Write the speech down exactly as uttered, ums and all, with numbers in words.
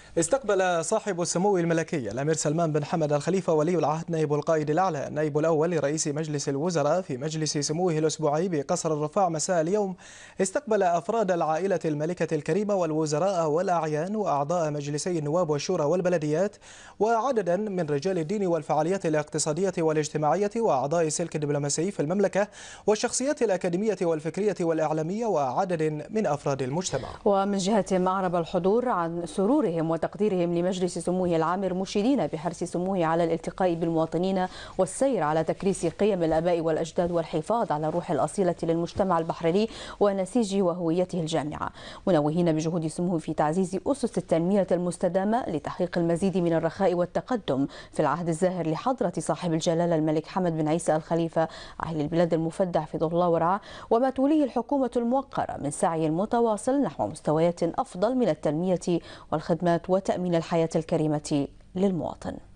استقبل صاحب السمو الملكي الأمير سلمان بن حمد الخليفة ولي العهد نائب القائد الأعلى النائب الأول لرئيس مجلس الوزراء في مجلس سموه الأسبوعي بقصر الرفاع مساء اليوم. استقبل أفراد العائلة الملكة الكريمة والوزراء والأعيان وأعضاء مجلسي النواب والشورى والبلديات وعددا من رجال الدين والفعاليات الاقتصادية والاجتماعية وأعضاء السلك الدبلوماسي في المملكة والشخصيات الأكاديمية والفكرية والإعلامية وعدد من أفراد المجتمع. ومن جهتهم أعرب الحضور عن سرورهم وتقديرهم لمجلس سموه العامر، مشيدين بحرص سموه على الالتقاء بالمواطنين والسير على تكريس قيم الآباء والأجداد والحفاظ على الروح الأصيلة للمجتمع البحريني ونسيج وهويته الجامعة، منوهين بجهود سموه في تعزيز أسس التنمية المستدامة لتحقيق المزيد من الرخاء والتقدم في العهد الزاهر لحضرة صاحب الجلالة الملك حمد بن عيسى الخليفة أهل البلاد المفدى حفظه الله ورعاه، وما توليه الحكومة الموقرة من سعي متواصل نحو مستويات أفضل من التنمية والخدمات وتأمين الحياة الكريمة للمواطن.